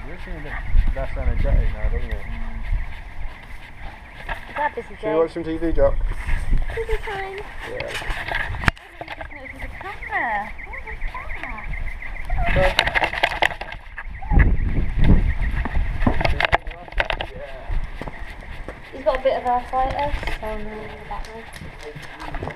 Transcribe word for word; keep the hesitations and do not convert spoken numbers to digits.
You seem a bit less energetic now, don't you? Mm. Is that busy day? Should we watch some T V, Jock? T V time. Yeah. I just noticed there's a camera. What was that? Okay. He's got a bit of arthritis, so no, that way.